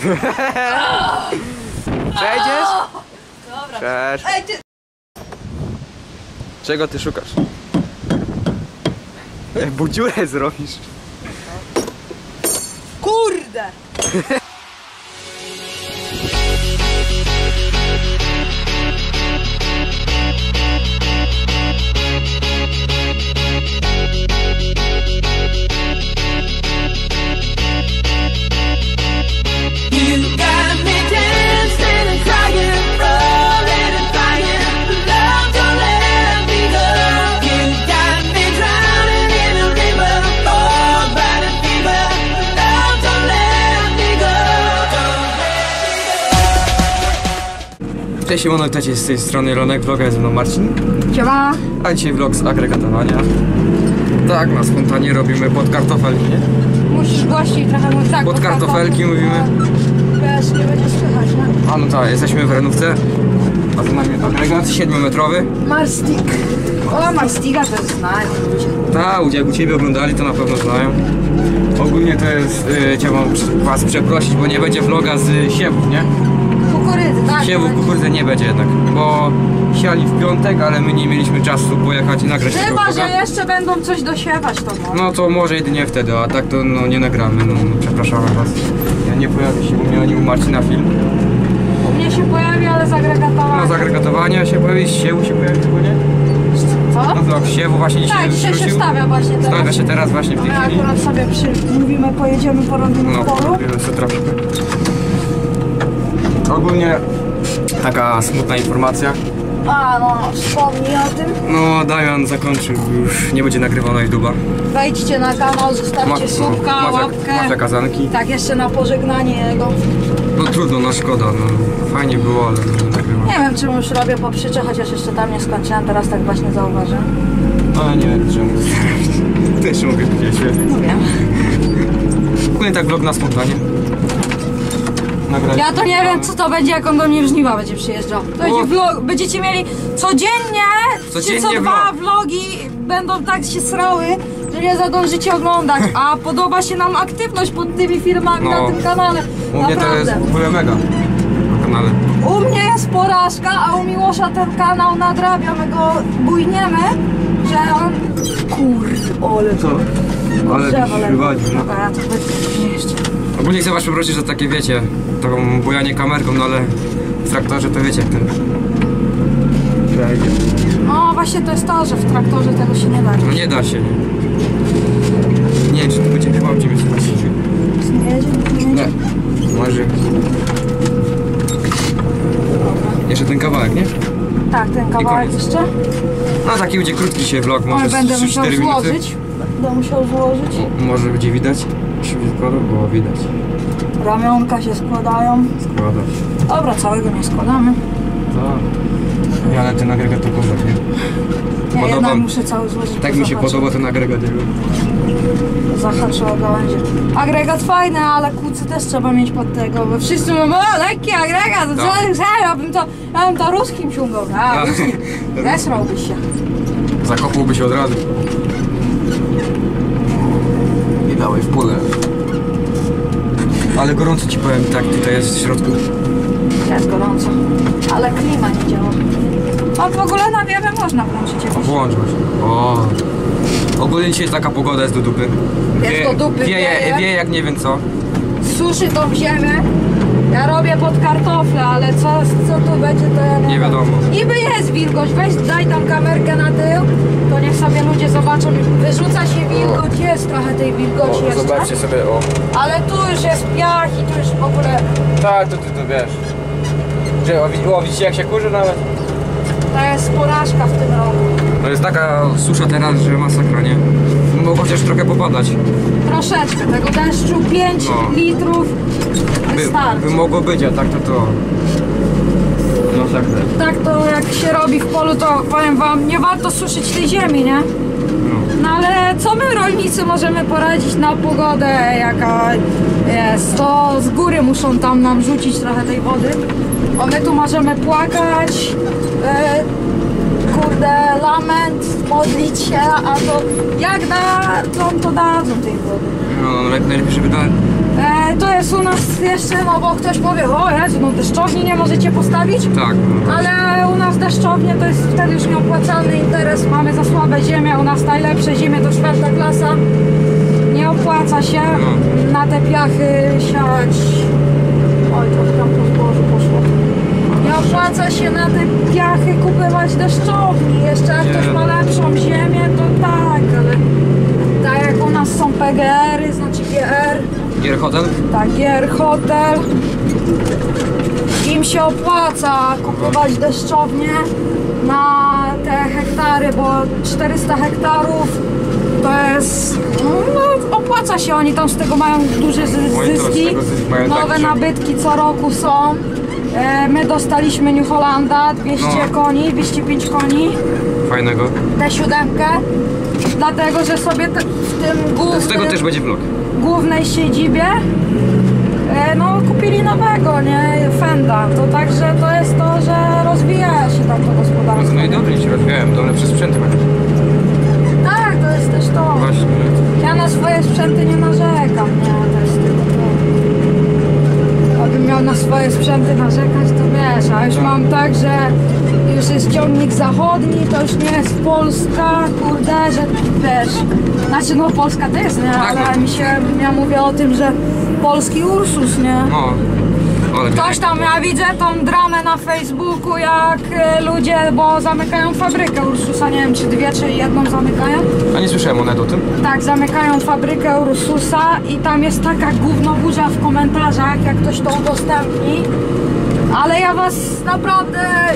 Przejdziesz? Dobra. Cześć. Ej, ty... Czego ty szukasz? Bo dziurę zrobisz. Kurde! Cześć, Simono, witajcie z tej strony Ronek, vloga jest ze mną Marcin. Siema. A dzisiaj vlog z agregatowania. Tak, na spontanie robimy pod kartofelki, nie? Musisz głośniej trochę mówić. Tak, pod kartofelki mówimy. Wiesz, nie będzie słychać, nie? A no tak, jesteśmy w Renówce. A to nami agregat 7-metrowy. Marstik. O, Marstiga to znają ludzie. Tak, jak u Ciebie oglądali, to na pewno znają. Ogólnie to jest, chciałbym Was przeprosić, bo nie będzie vloga z siewów, nie? Kukurydzy, tak? Siewów kukurydzy nie będzie jednak, bo siali w piątek, ale my nie mieliśmy czasu pojechać i nagrać tego Chyba, vloga. że jeszcze będą coś dosiewać, to może. No to może jedynie wtedy, a tak to no nie nagramy, no przepraszamy Was. Ja nie pojawi się u mnie ani u Marcina film. U mnie się pojawi, ale z agregatowania. No z agregatowania się pojawi, z siewu się pojawi chyba, nie? Co? No to siewu właśnie dzisiaj Tak, dzisiaj się wstawia właśnie teraz. Stawia się teraz właśnie w tej My chwili. akurat sobie mówimy, pojedziemy, porobimy No, w polu. robimy sobie troszkę. Ogólnie taka smutna informacja. A, no, wspomnij o tym. No Damian zakończył, już nie będzie nagrywał na YouTube'a. Wejdźcie na kanał, zostawcie subka, łapkę. Mafia kazanki. Tak, jeszcze na pożegnanie jego. No trudno, no szkoda, no fajnie było, ale nie nagrywam. Nie wiem, czemu już robię poprzyczę, chociaż jeszcze tam nie skończyłem, teraz tak właśnie zauważyłem. No ja nie wiem czemu. Ty jeszcze mogę powiedzieć. No wiem. Ogólnie tak vlog na spontanie. Nagrać. Ja to nie wiem, co to będzie, jak on do mnie w żniwa będzie przyjeżdżał. To będzie vlog, będziecie mieli codziennie czy co dwa vlogi będą tak się srały, że nie zadążycie oglądać, a podoba się nam aktywność pod tymi filmami na tym kanale. U mnie to jest w ogóle mega na kanale. U mnie jest porażka, a u Miłosza ten kanał nadrabia, my go bujniemy, że on... Kurde, ole Co? Ale byś wywalił, no. Dobra, ja to będę później jeszcze. Ogólnie chcę Was przeprosić za takie, wiecie, taką bujanie kamerką, no ale w traktorze to wiecie jak ten przejdzie. No właśnie to jest to, że w traktorze tego się nie da. No nie da się. Nie wiem, czy to będzie chyba będziemy słuchać. Nie jedzie, nie jedzie. Nie, może. Jeszcze ten kawałek, nie? Tak, ten kawałek koniec. jeszcze. No taki będzie krótki dzisiaj vlog, może Oj, będę 3-4 musiał minuty. złożyć. Będę musiał złożyć. Może będzie widać? Się składa? Było widać. Ramionka się składają. Składa się. Dobra, całego nie składamy. Tak. Ale ten agregat to kozak, nie? Ja Podoba- jednak muszę cały złożyć. Tak bo mi się zahaczę. podoba ten agregat. Zahaczę o gałęzie. Agregat fajny, ale kłócy też trzeba mieć pod tego, bo wszyscy mówią, o, lekki agregat, to co, ja bym to ruskim ciągał. A, ruskim. Zesrałbyś się. Zakopłby się od razu. I dałeś w pulę. Ale gorąco ci powiem, tak tutaj jest w środku. Jest gorąco, ale klima nie działa. A w ogóle na wiele można włączyć jakoś. Włącz właśnie. O. Ogólnie dzisiaj taka pogoda jest do dupy. Jest do dupy, Wieje jak nie wiem co. Suszy tą ziemię. Ja robię pod kartofle, ale co tu będzie, to ja Nie wiadomo. Niby jest wilgoć, weź daj tam kamerkę na tył, to niech sobie ludzie zobaczą. Wyrzuca się wilgoć, jest trochę tej wilgoci jeszcze. Zobaczcie sobie, o. Ale tu już jest piach i tu już w ogóle... Tak, to wiesz. Że widzicie jak się kurzy nawet? To jest porażka w tym roku. To jest taka susza teraz, że masakra, nie? Mogło chociaż trochę popadać. Troszeczkę, tego deszczu 5 No. litrów By mogło być, a tak to... No tak. Tak to jak się robi w polu, to powiem wam, nie warto suszyć tej ziemi, nie? No ale co my rolnicy możemy poradzić na pogodę, jaka jest? To z góry muszą tam nam rzucić trochę tej wody. Bo my tu możemy płakać, kurde, lament, modlić się, a to jak dadzą, to dadzą tej wody. No, najlepiej, żeby To jest u nas jeszcze, no bo ktoś powie, o Jezu, no deszczowni nie możecie postawić? Tak. No. Ale u nas deszczownie to jest wtedy już nieopłacalny interes, mamy za słabe ziemię, u nas najlepsze ziemie to 4. klasa. Nie opłaca się na te piachy siać. Oj, trochę tam po zbożu poszło. Nie opłaca się na te piachy kupować deszczowni. Jeszcze jak ktoś ma lepszą ziemię, to tak, ale tak jak u nas są PGR-y, znaczy GR. GR Hotel? Tak, GR Hotel. Im się opłaca kupować deszczownie na te hektary, bo 400 hektarów to jest, no, opłaca się, oni tam z tego mają duże zyski, nowe nabytki co roku są. My dostaliśmy New Hollanda, 200 koni, 205 koni. Fajnego. T7, dlatego że sobie w tym głównym, z tego też będzie vlog. Głównej siedzibie no kupili nowego, nie, Fenda, to także to jest to, że rozwija się tam to gospodarstwo. No i dobrze się rozwijałem, to lepsze sprzęty mają. Tak, to jest też to. Właśnie. Ja na swoje sprzęty nie narzekam, nie, to jest tylko to. Abym miał na swoje sprzęty narzekać, to wiesz, a już mam tak, że już jest ciągnik zachodni, to już nie jest Polska, kurde, że wiesz, znaczy no Polska to jest, nie, ale ja mówię o tym, że polski Ursus, nie? No. Ktoś tam, ja widzę tą dramę na Facebooku, jak ludzie, bo zamykają fabrykę Ursusa, nie wiem czy 2 czy 1 zamykają. A nie słyszałem nawet o tym? Tak, zamykają fabrykę Ursusa i tam jest taka gównoburza w komentarzach, jak ktoś to udostępni. Ale ja was naprawdę...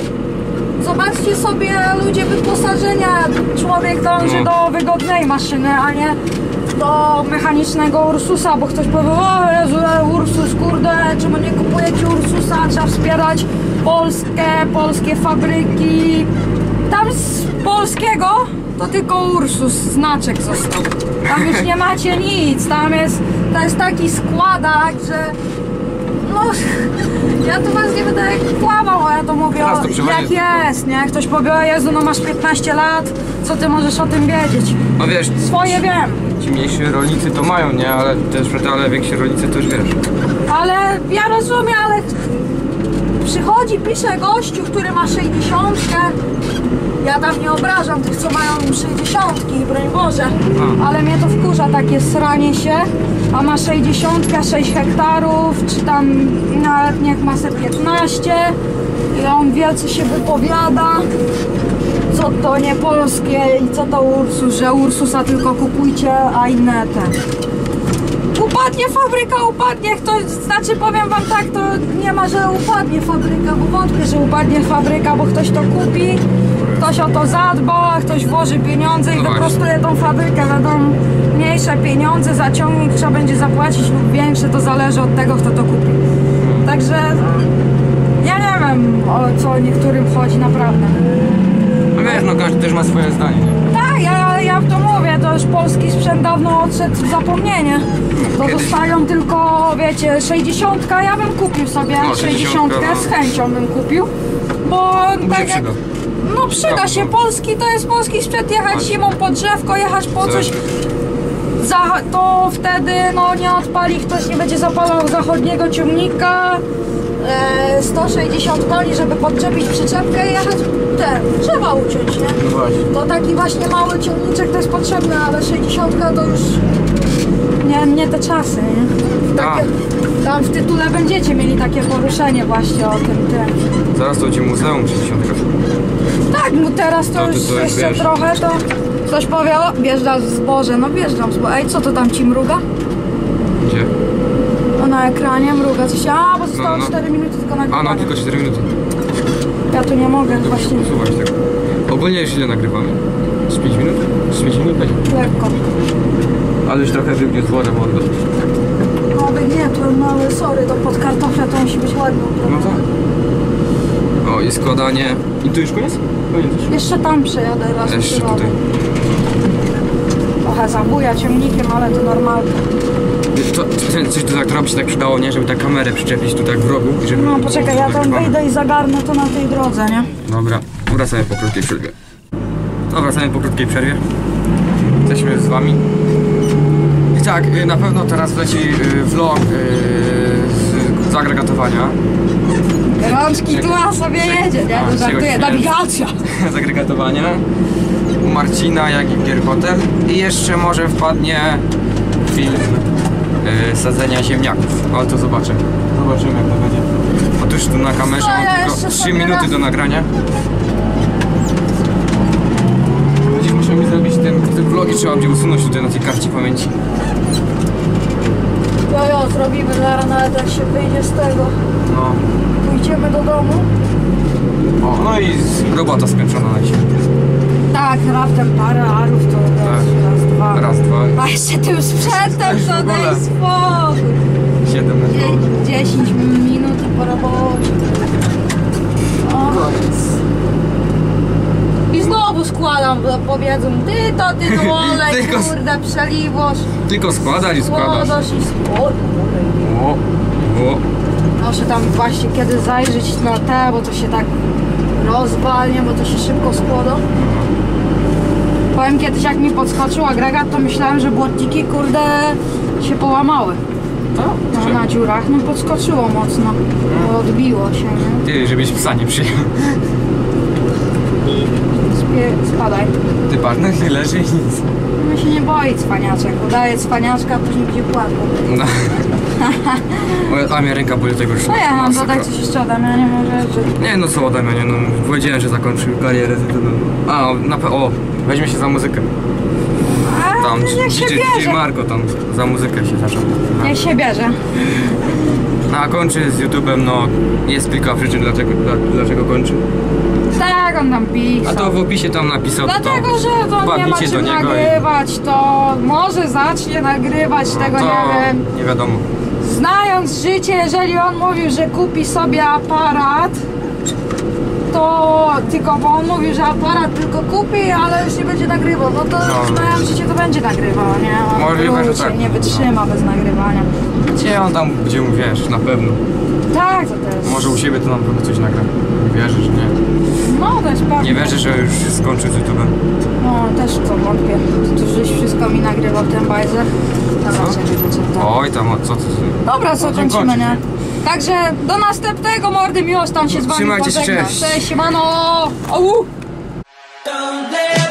Zobaczcie sobie ludzie wyposażenia, człowiek dąży do wygodnej maszyny, a nie do mechanicznego Ursusa, bo ktoś powie, o Jezu, Ursus, kurde, czemu nie kupujecie Ursusa, trzeba wspierać polskie fabryki. Tam z polskiego to tylko Ursus, znaczek został. Tam już nie macie nic, to jest taki składak, że no, ja tu was nie będę kłamał, a ja to mówię jak jest, nie? Ktoś powie, o Jezu, no masz 15 lat, co ty możesz o tym wiedzieć? No wiesz, swoje wiem. Ci mniejsi rolnicy to mają, nie? Ale też, ale więksi rolnicy to już wiesz. Ale ja rozumiem, ale przychodzi, pisze gościu, który ma 60. Ja tam nie obrażam tych, co mają 60, broń Boże. Ale mnie to wkurza, takie sranie się. A ma 60, 6 hektarów, czy tam nawet niech ma se 15. I on wielce się wypowiada, co to nie polskie i co to Ursus, że Ursusa tylko kupujcie, a inne te. Upadnie fabryka, upadnie, to znaczy powiem wam tak, to nie ma, że upadnie fabryka, bo wątpię, że upadnie fabryka, bo ktoś to kupi, ktoś o to zadba, ktoś włoży pieniądze i wyprostuje tą fabrykę, będą mniejsze pieniądze, za ciągnik trzeba będzie zapłacić lub większe, to zależy od tego, kto to kupi. Także ja nie wiem, o co niektórym chodzi naprawdę. No wiesz, no każdy też ma swoje zdanie. Tak, ja w to mówię, to już polski sprzęt dawno odszedł w zapomnienie. To zostają tylko, wiecie, 60, ja bym kupił sobie 60 z chęcią bym kupił, bo tak jak, no przyda się, polski to jest polski sprzęt, jechać zimą po drzewko, jechać po coś, to wtedy no nie odpali, ktoś nie będzie zapalał zachodniego ciągnika. 160 koni, żeby podczepić przyczepkę i jechać drzewa uciąć, nie? No właśnie. To taki właśnie mały ciągniczek to jest potrzebny, ale 60 to już nie te czasy, nie? Tam w tytule będziecie mieli takie poruszenie właśnie o tym. Zaraz to będzie muzeum 60. Tak, teraz to już jeszcze wiesz. Trochę to ktoś powie, o wjeżdżam w zboże, no wjeżdżam w zboże. Ej, co to tam ci mruga? Gdzie? Na ekranie mruga coś, bo zostało 4 minuty tylko nagrywania. A no, tylko 4 minuty. Ja tu nie mogę właśnie. Słuchaj, tak. Ogólnie już ile nagrywamy? Z 5 minut? Z 5 minut będzie? Lekko. Ale już trochę wygniósł wodę mordo. No nie, to mały, sorry, to pod kartofle to musi być ładnie. No tak. O, i składanie. I tu już koniec? Koniec już. Jeszcze tam przejadę raz. Jeszcze tutaj. Trochę zabuja ciągnikiem, ale to normalne. Coś do traktora by się tak przydało, nie? Żeby tę kamerę przyczepić tu tak w rogu i żeby... No poczekaj, ja tam wyjdę i zagarnę to na tej drodze, nie? Dobra, wracamy po krótkiej przerwie. wracamy po krótkiej przerwie. Jesteśmy z wami. I tak, na pewno teraz leci vlog z agregatowania. Rączki tła sobie jedzie, nie? To żartuję, nawigacja. Z agregatowania. U Marcina, jak i Gier Hotel. I jeszcze może wpadnie film sadzenia ziemniaków. Ale to zobaczymy. Zobaczymy, jak to będzie. Otóż tu na kamerze mam tylko 3 minuty do nagrania. Dziś musimy zrobić te vlogi, trzeba będzie usunąć tutaj na tej karcie pamięci. Jo, zrobimy zaraz, nawet jak się wyjdzie z tego. No. Pójdziemy do domu. O, no i robota skończona na dzisiaj. Tak, raptem parę arów to raz, dwa. Raz, dwa. A jeszcze tym sprzętem to w ogóle. daj spokój. 7 na 10 minut i po robocie. O. I znowu składam, bo powiedzą, ty no olej, Tylko- kurde, przeliwoż. Tylko składać i składasz. Składasz i składasz. O, o. Muszę tam właśnie kiedy zajrzeć na te, bo to się tak rozwalnie, bo to się szybko składa. Powiem, kiedyś jak mi podskoczył agregat, to myślałem, że błotniki kurde się połamały. No, na dziurach, no podskoczyło mocno, bo odbiło się, nie? Ty, żebyś psa nie przyjął. Spadaj. Ty partner nie leży i nic. No się nie boi cwaniaczek, udaje cwaniaczka, a później będzie płakał. No. A mnie ręka boli tego już. No ja mam dodać coś jeszcze ode mnie, nie może rzeczy. Nie no co ode mnie, no powiedziałem, że zakończył karierę. A, o, weźmie się za muzykę. A, Tam niech się bierze. Marko tam za muzykę się zaczął. Niech się bierze. A kończy z YouTube'em, no jest kilka przyczyn dlaczego kończy. Tak, on tam pisał. A to w opisie tam napisał. Dlatego, że to nie ma wpadnijcie do czym niego nagrywać, to może zacznie nagrywać, tego to nie wiem. nie wiadomo. Znając życie, jeżeli on mówił, że kupi sobie aparat, to tylko bo on mówił, że aparat tylko kupi, ale już nie będzie nagrywał, no to znając życie to będzie nagrywał, nie? On Możliwe, że tak. nie wytrzyma bez nagrywania. Gdzie on tam, gdzie mu wiesz, na pewno. Tak, to jest. Może u siebie to na pewno coś nagra. Nie wierzysz, nie? No to jest pewne. Nie wierzę, że już skończy z YouTube'em. No też to wątpię. To żeś wszystko mi nagrywał ten bajzer. Dobra, Co? Oj tam, co ty? Dobra, co Będziemy kończymy, kończyć, nie? Także do następnego, mordy, miłość tam się z wami Trzymajcie się, pożegna. cześć. Cześć, siemano! Au! Don't let